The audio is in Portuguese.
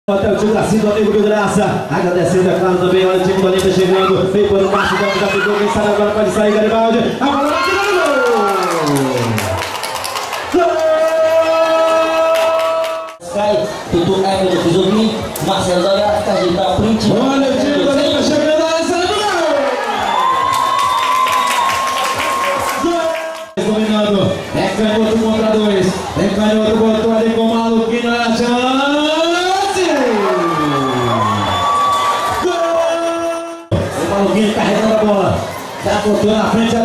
Até o time da Cinta, o amigo do Graça. Agradecendo, é claro, também. Olha o time do Olímpia chegando. Vem por baixo, já pegou. Quem sabe agora pode sair, Garibaldi. A bola vai tirar o gol! Tutu Emerson Fizubim, Marcelo Dória, Cajita Print. Olha o time do Olímpia chegando. Dominando, é canhoto contra dois. É canhoto, botou ali com o Maluquinho na chance. Gol! O Maluquinho carregando a bola. Já botou na frente.